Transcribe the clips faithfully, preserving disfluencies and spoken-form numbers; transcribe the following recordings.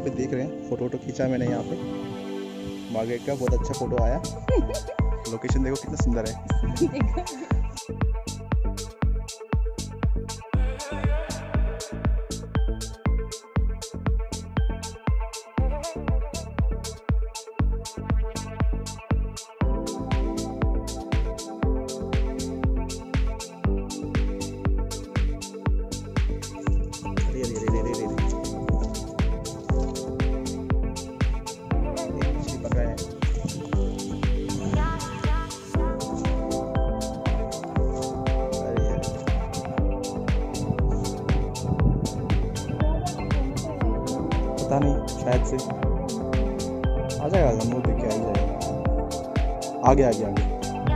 पे देख रहे हैं, फोटो वोटो खींचा मैंने यहाँ पे मार्गरेट का, बहुत अच्छा फोटो आया। लोकेशन देखो कितना सुंदर है। पता नहीं, शायद से आ जाएगा, हम देख के आ ही जाएगा। आगे आगे आगे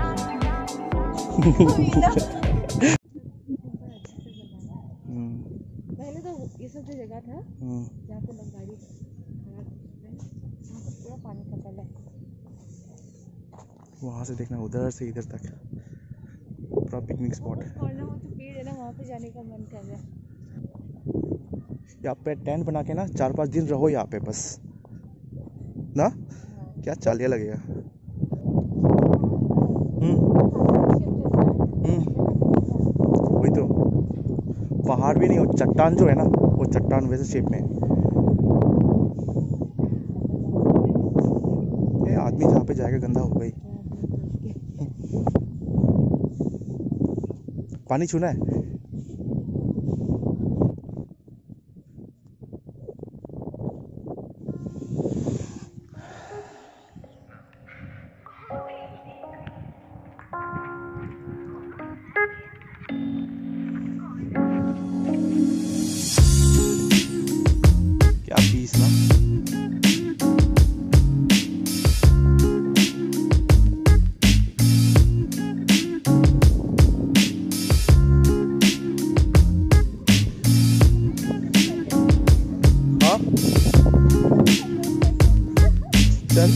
पहले तो ये सब जो जगह था जहाँ पे लोग गाड़ी खड़ा करते हैं, वहाँ पर पूरा पानी का तल है। वहाँ से देखना, उधर से इधर तक पूरा पिकनिक स्पॉट है। और ना वो जो पेड़ है ना, वहाँ पे जाने का मन कर रहा है। यहाँ पे टेंट बना के ना चार पांच दिन रहो यहाँ पे बस ना। हाँ। क्या चालिया लगेगा। हम्म हम्म वही तो, पहाड़ भी नहीं, वो चट्टान जो है ना, वो चट्टान वैसे शेप में। ये आदमी जहाँ पे जाएगा गंदा हो गई। पानी छूना है। क्या पीस ना। हाँ चल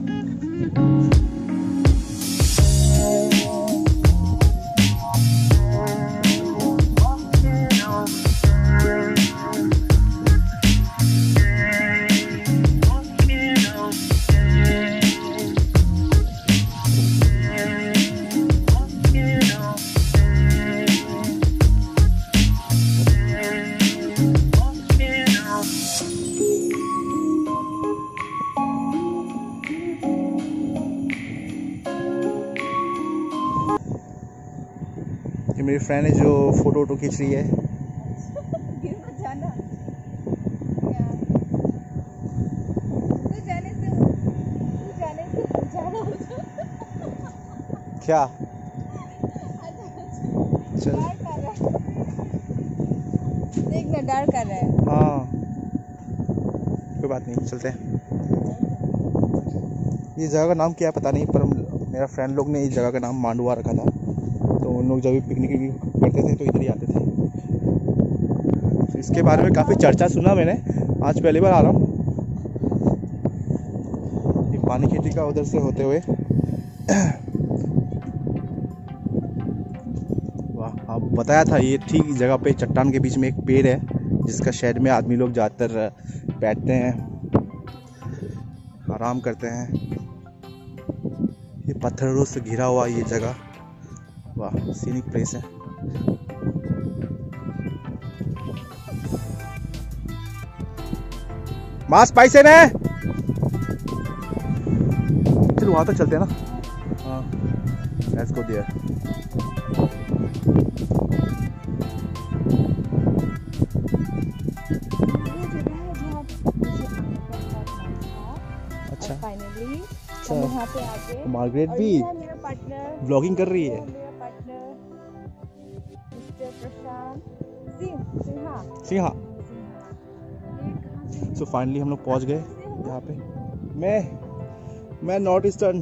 ये मेरी फ्रेंड है जो फोटो वोटो खींच रही है। गिर मत जाना यार। तू जाने से तू जाने से जाना हो जाए। क्या चल डर कर रहा है, देख ना डर कर रहा है। हाँ कोई बात नहीं, चलते हैं। ये जगह का नाम क्या है पता नहीं, पर मेरा फ्रेंड लोग ने इस जगह का नाम मांडुआ रखा था। तो उन लोग जब भी पिकनिक करते थे तो इधर ही आते थे। तो इसके बारे में काफ़ी चर्चा सुना मैंने, आज पहली बार आ रहा हूँ। ये पानी खेती का उधर से होते हुए वाह, आप बताया था ये ठीक जगह पे चट्टान के बीच में एक पेड़ है जिसका शेड में आदमी लोग ज़्यादातर बैठते हैं, आराम करते हैं। ये पत्थरों से घिरा हुआ ये जगह, वाह सीनिक प्लेस है। मास पैसे ने चलो वहां तक चलते हैं ना। हाँ लेट्स गो देयर। अच्छा फाइनली अच्छा, यहाँ पे आके मार्गरेट भी मेरा पार्टनर ब्लॉगिंग कर रही है। मेरा partner mister Prashant Singh Sinha Sinha. So finally हम लोग पहुंच गए यहाँ पे। मैं मैं नॉर्थ ईस्टर्न,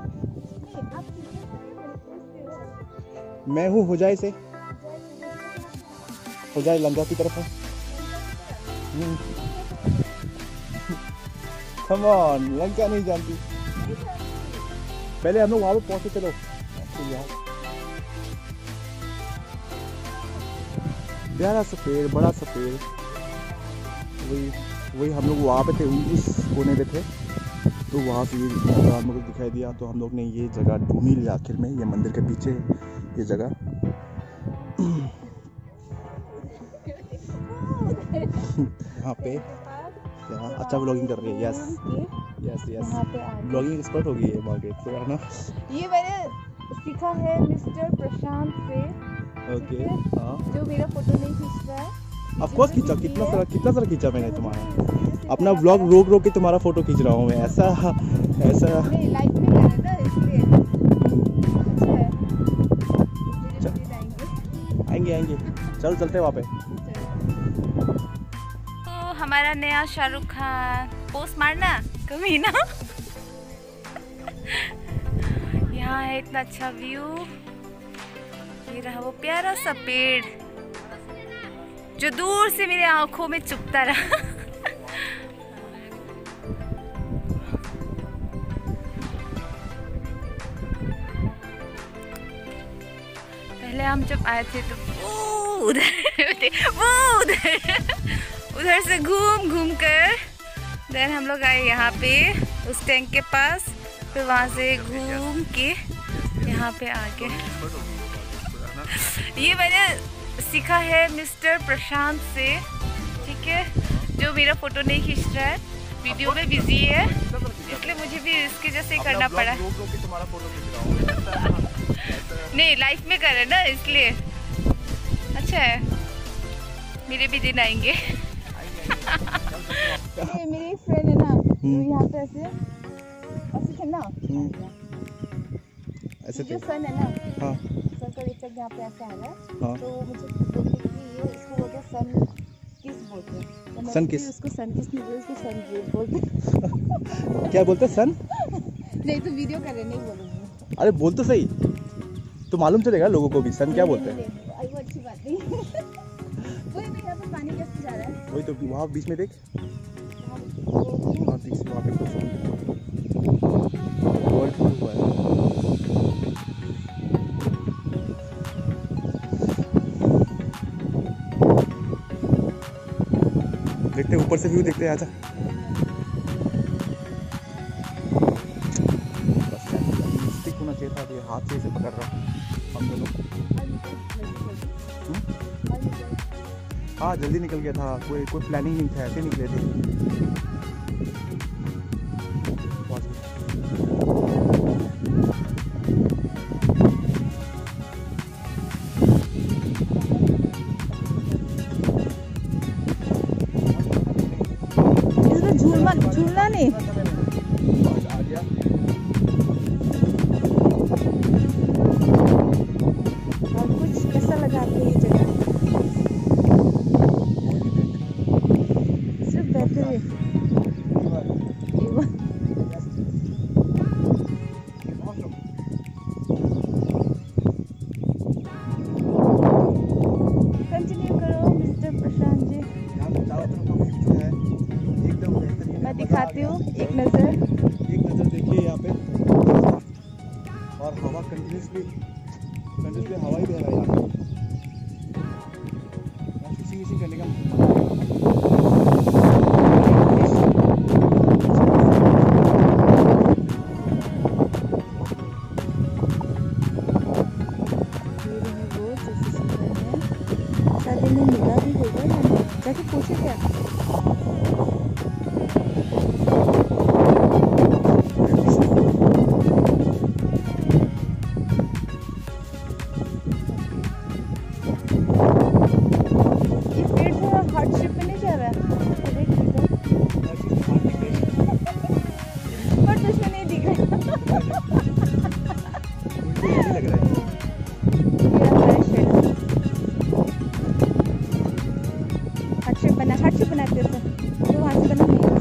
मैं हूँ हुजाई से, हुजाई लंका की तरफ है। कम ऑन, लंका नहीं जानती। पहले हम लोग वहाँ पे पहुँचे, चलो प्यारा सा पेड़, बड़ा सा पेड़, वही वही हम लोग वहाँ पे थे, उस कोने पे थे, तो वहाँ से ये नज़ारा हम लोग को दिखाई दिया। तो हम लोग ने ये जगह ढूंढ ही लिया आखिर में, ये मंदिर के पीछे ये जगह। यहाँ पे यहाँ अच्छा व्लॉगिंग कर रही है। Yes yes yes, vlogging expert हो गई है मार्केट तो, है ना। ये मैंने सीखा है मिस्टर प्रशांत से। ओके हाँ, जो मेरा फोटो नहीं खींच रहा है। ऑफ कोर्स खींचा, कितना सारा कितना सारा खींचा मैंने तुम्हारा, अपना व्लॉग रोक रोक के तुम्हारा फोटो खींच रहा हूँ मैं, ऐसा ऐसा नहीं, लाइफ में कर रहा है ना इसलिए। अच्छा है, आएंगे आएंगे, चल चलते वहाँ पे। तो हमारा नया शाहरुख खान पोस्ट मारना कभी ना। यहाँ है इतना अच्छा व्यू, ये रहा वो प्यारा सा पेड़ जो दूर से मेरे आंखों में चुभता रहा। पहले हम जब आए थे तो वो उधर वो उधर उधर से घूम घूम कर देन हम लोग आए यहाँ पे उस टैंक के पास, फिर वहाँ से घूम के यहाँ पे आके। ये मैंने सीखा है मिस्टर प्रशांत से, ठीक है, जो मेरा फोटो नहीं खींच रहा है, वीडियो में बिजी है, इसलिए मुझे भी इसके जैसे ही करना पड़ा। नहीं, लाइफ में करे ना इसलिए। अच्छा है, मेरे भी दिन आएंगे। ये मेरी एक फ्रेंड है ना, जो यहाँ पे ऐसे ऐसे थे ना, ऐसे जो सन है ना, हाँ सन का इफेक्ट यहाँ पे ऐसा है ना, हाँ, तो मुझे बोलते कि ये इसको बोलते हैं सन किस बोलते हैं, तो सन किस, उसको सन किस नहीं बोलते, उसको सन रेज बोलते। क्या बोलते सन? नहीं तो वीडियो कर रहे, नहीं बोलूँगी। अरे बोल तो सही, तो मालूम चलेगा लोगों को भी सन क्या बोलते हैं। अरे वो अच्छी बात नहीं। वही मैं यहाँ पे पानी कैसे जा रहा है, वही तो वहाँ बीच में देख, वो वहाँ बीच वहाँ पे कुछ वर्ल्ड टूर हुआ है। देखते ऊपर से व्यू देखते हैं, आजा। बस स्टिक होना चाहिए था, ये हाथ से इसे पकड़ रहा हूँ हम दोनों। हाँ जल्दी निकल गया था, कोई कोई प्लानिंग नहीं था, ऐसे निकले थे। झूलना झूलना नहीं, आ गया और कुछ कैसा लगा आपको ये जगह? सिर्फ बैठे हुए कंटिन्यू करो मिस्टर प्रशांत जी। मैं दिखाती हूँ एक नज़र। एक नज़र देखिए यहाँ पे, और हवा कंटिन्यूसली कंटिन्यूसली हवा ही बह रहा है यहाँ पे, फिशिंग विशिंग करने का। शादी में मिला भी होगा, जाके पूछे क्या? बना हट से बनाते थे तो वहाँ से बना नहीं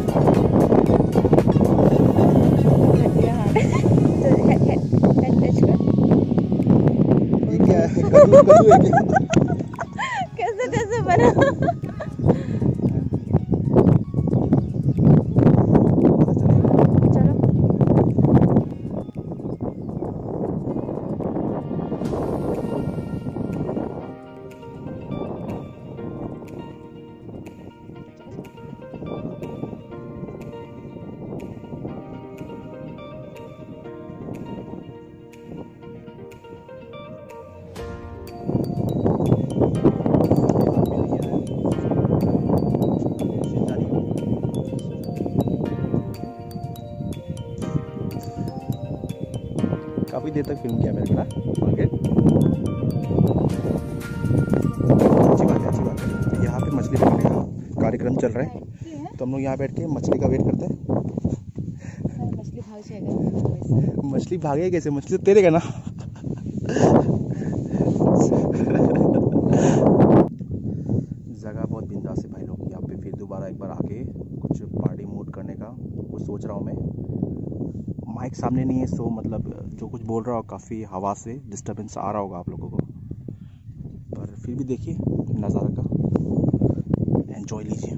कैसे कैसे बना। चलो काफ़ी देर तक फिल्म किया मेरे को ना मार्केट। अच्छी बात है, अच्छी बात है। यहाँ पे मछली पकड़ने का कार्यक्रम चल रहा है, तो हम लोग यहाँ बैठ के मछली का वेट करते हैं। मछली भाग जाएगा। मछली भागे कैसे? मछली तो तेरेगा ना। जगह बहुत बिंदास है भाई लोग। यहाँ पे फिर दोबारा एक बार आके कुछ पार्टी मूड करने का कुछ सोच रहा हूँ मैं। माइक सामने नहीं है, सो मतलब जो कुछ बोल रहा हो काफ़ी हवा से डिस्टर्बेंस आ रहा होगा आप लोगों को, पर फिर भी देखिए नज़ारा का एंजॉय लीजिए।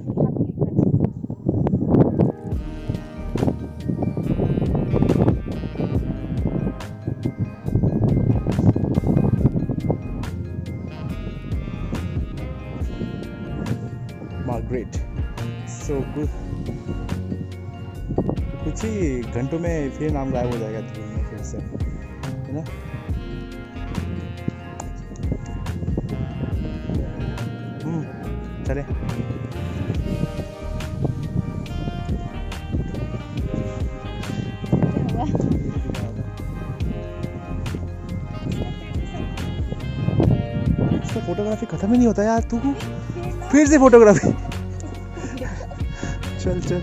Margaret so good. कुछ ही घंटों में फिर नाम गायब हो जाएगा धुएं में फिर से, है ना। हम्म चले। इसका फोटोग्राफी खत्म ही नहीं होता यार, तू फिर से फोटोग्राफी। चल चल।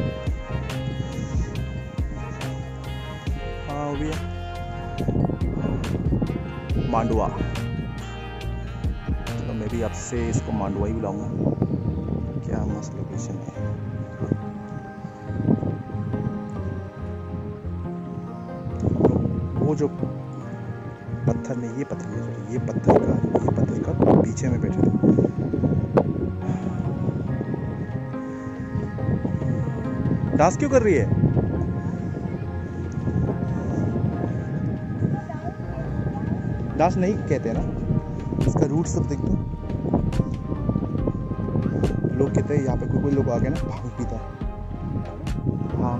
हाँ हो गया मांडवा, तो मैं भी आपसे इसको मांडवा ही बुलाऊंगा। क्या मस्त लोकेशन है। वो जो पत्थर में, ये पत्थर में, ये पत्थर का ये पत्थर का पीछे में बैठे थे। डांस क्यों कर रही है? डांस नहीं कहते ना, इसका रूट सब देख दो। लोग कहते हैं यहाँ पे कोई कोई लोग आ गए ना भांग पीता है। हाँ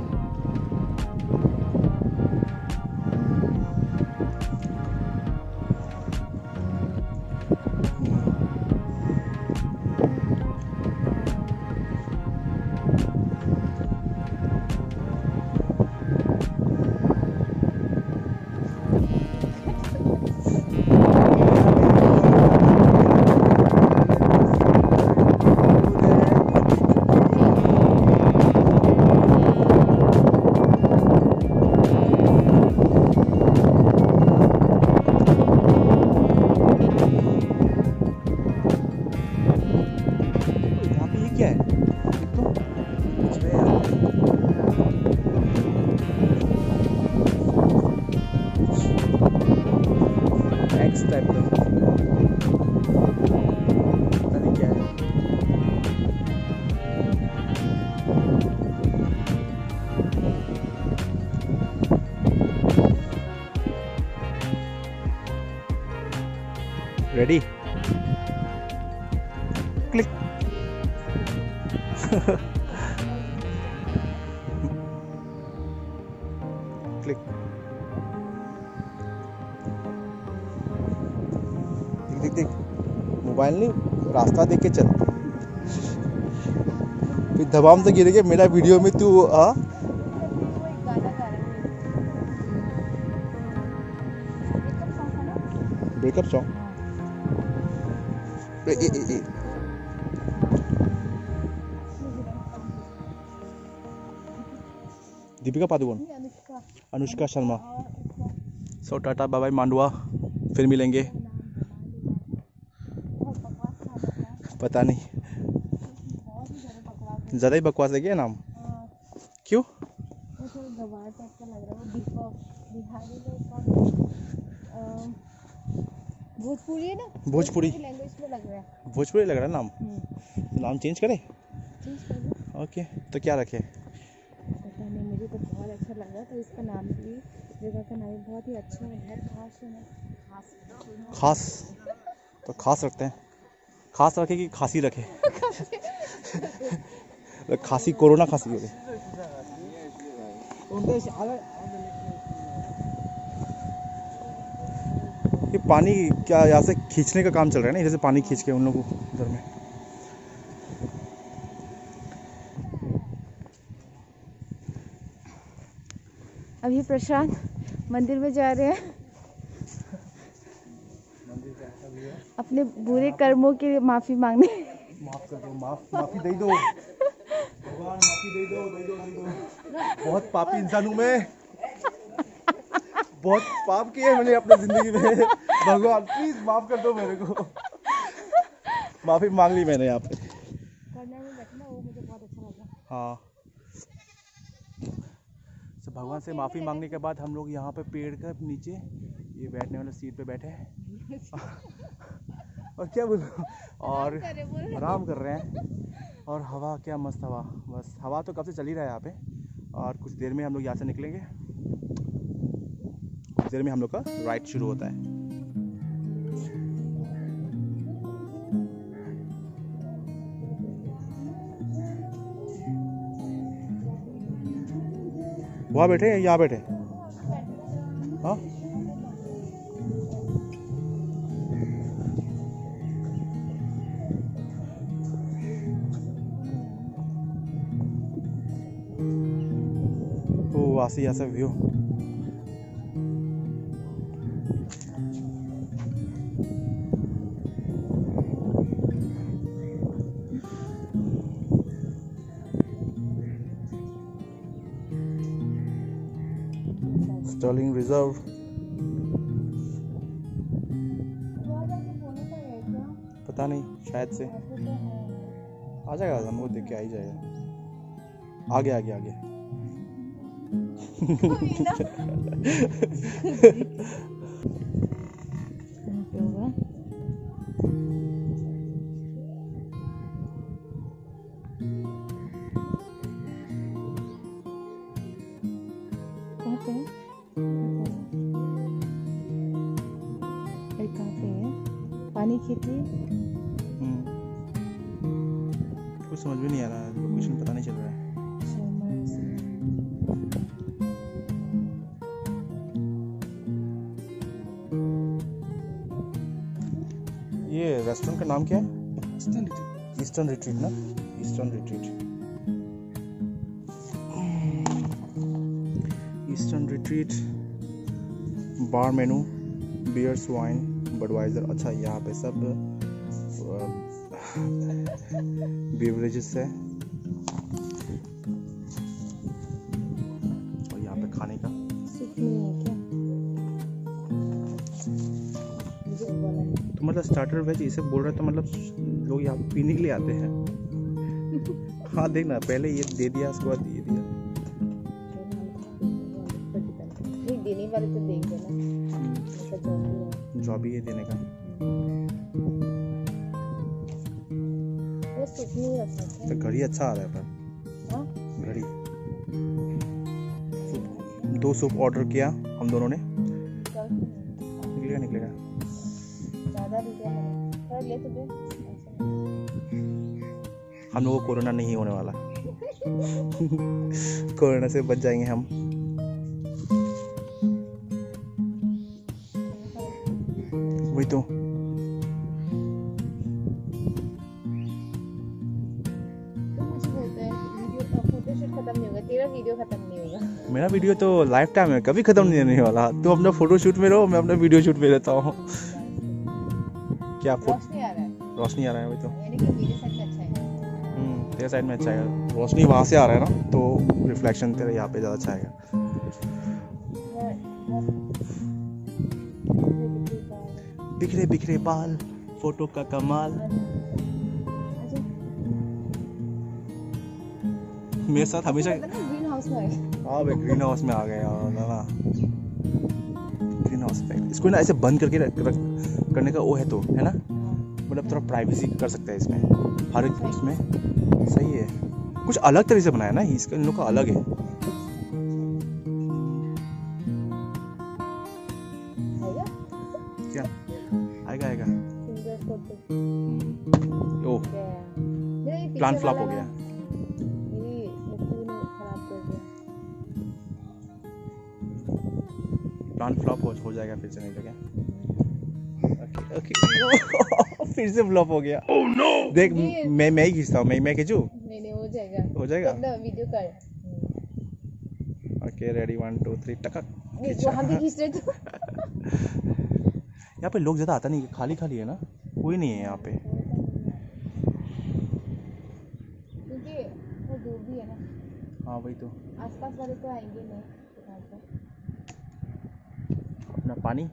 टाइप का पता नहीं क्या है। Ready click. क्लिक। देख देख मोबाइल नहीं, रास्ता देख के चल। फिर धबाम से गिरेगे मेरा वीडियो में तू। आ ब्रेकअप सॉन्ग। ए ए ए Deepika Padukone, Anushka Sharma. So tata bye bye Mandwa, फिर मिलेंगे। पता नहीं ज़्यादा ही बकवास है क्या नाम? क्यों? भोजपुरी है ना, भोजपुरी लैंग्वेज में लग रहा है। भोजपुरी लग रहा है नाम। नाम चेंज करे? चेंज कर दो। ओके तो क्या रखे? पता नहीं, मुझे तो बहुत अच्छा लगा, तो इसका नाम भी, जगह का नाम बहुत ही अच्छा है। खास है, खास खास तो खास रखते हैं। खास रखे कि खांसी रखे? खांसी कोरोना खांसी हो गई। ये पानी क्या यहाँ से खींचने का काम चल रहा है ना, इधर से पानी खींच के उन लोगों को उधर में। अभी प्रशांत मंदिर में जा रहे हैं अपने बुरे कर्मों के लिए माफी मांगने। माफ कर दो, माफ माफी दे दो भगवान, माफी दे दो दे दो दे दो। बहुत पापी इंसान हूँ मैं, बहुत पाप किए मैंने अपनी जिंदगी में। भगवान प्लीज माफ कर दो मेरे को। माफी मांग ली मैंने यहाँ पे। करने में बैठना वो मुझे बहुत अच्छा लगा। हाँ, तो भगवान से माफ़ी मांगने के बाद हम लोग यहाँ पे पेड़ के नीचे ये बैठने वाले सीट पे बैठे हैं और क्या बोलूं, और आराम कर रहे हैं। और हवा क्या मस्त हवा, बस हवा तो कब से चल ही रहा है यहाँ पे। और कुछ देर में हम लोग यहाँ से निकलेंगे, कुछ देर में हम लोग का राइड शुरू होता है। वहाँ बैठे या यहाँ बैठे? हाँ, ओ वहाँ से यहाँ से व्यू। Stirling reserve. पता नहीं, शायद से आ जाएगा, हम वो देख के आ ही जाएगा। आगे आगे आगे पानी खेती। कुछ समझ में नहीं आ रहा है, लोकेशन पता नहीं चल रहा है। ये रेस्टोरेंट का नाम क्या है? Eastern Retreat. ईस्टर्न रिट्रीट ना, Eastern Retreat. Eastern Retreat. Bar menu, beers, wine, Budweiser. अच्छा, यहाँ पे सब बेवरेजेस है और यहाँ पे खाने का तो मतलब स्टार्टर वेज ये सब बोल रहा था, मतलब लोग यहाँ पीने के लिए आते हैं। हाँ देखना, पहले ये दे दिया, उसके बाद ये दिया। देने वाले तो देख देना, जॉब ही है देने का। तो घड़ी अच्छा आ रहा है पर घड़ी। दो सूप ऑर्डर किया हम दोनों ने। निकलेगा निकलेगा ले तो दे। हम लोगों को कोरोना नहीं होने वाला। कोरोना से बच जाएंगे हम। वही तो वीडियो खत्म नहीं होगा। मेरा वीडियो तो लाइफ टाइम है, कभी खत्म नहीं होने वाला। तुम अपना फोटो शूट में रहो, मैं अपना वीडियो शूट में रहता हूँ। क्या रोशनी आ रहा है? रोशनी आ रहा है, वही तो। यानी कि मेरे साइड में अच्छा है। हम्म, तेरे साइड में अच्छा है। रोशनी वहाँ से आ रहा है ना, तो रिफ्लेक्शन तेरे यहाँ पे ज़्यादा अच्छा आएगा। बिखरे बिखरे बाल, फोटो का कमाल। मेरे साथ हमेशा ग्रीन हाउस में। हाँ भाई, ग्रीन हाउस में आ गए ना। ग्रीन हाउस पे इसको ना ऐसे बंद करके रख, रख, करने का वो है तो है ना, मतलब थोड़ा प्राइवेसी कर सकता है इसमें, हर एक उसमें सही है। कुछ अलग तरीके से बनाया ना इसका, इन लोग का अलग है। क्या आएगा आएगा? ओह, प्लान फ्लॉप हो गया। प्लान फ्लॉप हो, हो जाएगा फिर से, नहीं लगे। ओके ओके फिर से फ्लॉप हो गया। oh, no! देख मैं मैं ही खींचता हूँ, मैं मैं खींचूं? नहीं नहीं हो जाएगा, हो जाएगा। वीडियो कर। Okay ready one two three टका वहाँ भी खींच रहे थे। यहाँ पे लोग ज़्यादा आता नहीं, खाली खाली है ना, कोई नहीं है यहाँ पे। क्योंकि वो दूर भी है ना। हाँ वही तो, आसपास वाले तो आएंगे नहीं दुकान पर। अपना पानी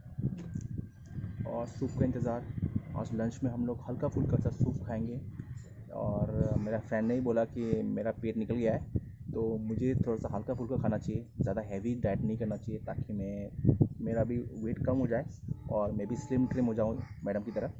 और सूप का इंतज़ार। आज लंच में हम लोग हल्का फुल्का सा सूप खाएंगे। और मेरा फ्रेंड ने ही बोला कि मेरा पेट निकल गया है तो मुझे थोड़ा सा हल्का फुल्का खाना चाहिए, ज़्यादा हैवी डाइट नहीं करना चाहिए, ताकि मैं मेरा भी वेट कम हो जाए और मैं भी स्लिम ट्रिम हो जाऊँ मैडम की तरह।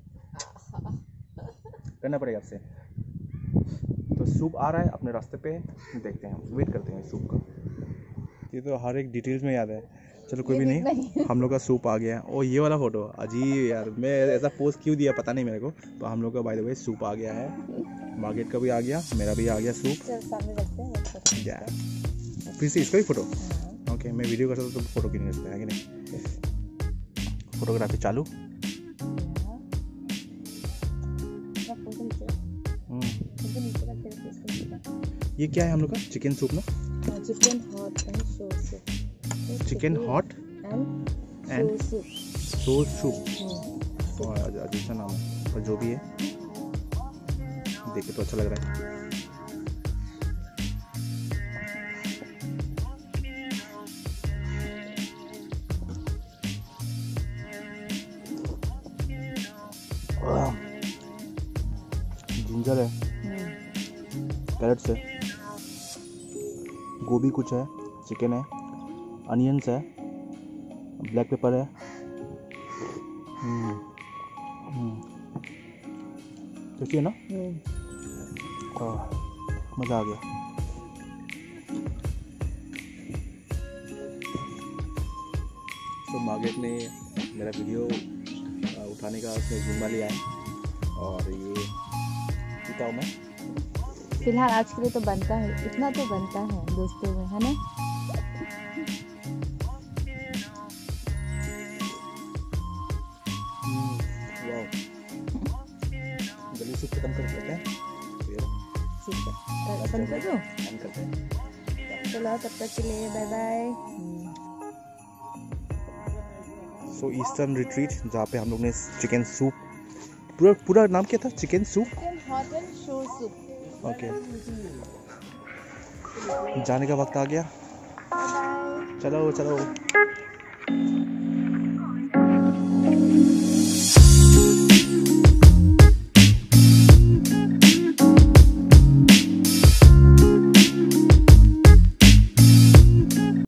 करना पड़ेगा आपसे। तो सूप आ रहा है अपने रास्ते पे, देखते हैं, वेट करते हैं सूप का। ये तो हर एक डिटेल्स में याद है। चलो कोई भी नहीं, हम लोग का सूप आ गया। ओ ये वाला फ़ोटो अजीब यार, मैं ऐसा पोस्ट क्यों दिया पता नहीं मेरे को। तो हम लोग का बाय द वे सूप आ गया है, मार्केट का भी आ गया, मेरा भी आ गया सूप। सामने रखते हैं या फिर से इसका भी फ़ोटो। ओके मैं वीडियो करता तो फ़ोटो क्यों नहीं रखता है कि नहीं। फोटोग्राफी चालू। ये क्या है हम लोग का? चिकन सूप ना? Chicken hot and sour soup. Chicken hot and soup. Sour soup. अजीब सा नाम है, और जो भी है देखे तो अच्छा लग रहा है। जिंजर है, कैरेट्स है, गोभी कुछ है, चिकन है, अनियंस है, ब्लैक पेपर है। हम्म हम्म देखिए ना, मज़ा आ गया। तो मार्केट ने मेरा वीडियो उठाने का उसने जिम्मा लिया है और ये पीता हूँ मैं। फिलहाल आज के लिए तो बनता है, इतना तो बनता है दोस्तों में, है ना। जल्दी से खत्म कर देते हैं। ठीक है, खत्म कर दो। चलो तब तक के लिए bye bye. So eastern retreat, जहाँ पे हम लोग ने चिकन सूप, पूरा पूरा नाम क्या था? Chicken soup, hot and sour soup. Okay जाने का वक्त आ गया। चलो चलो।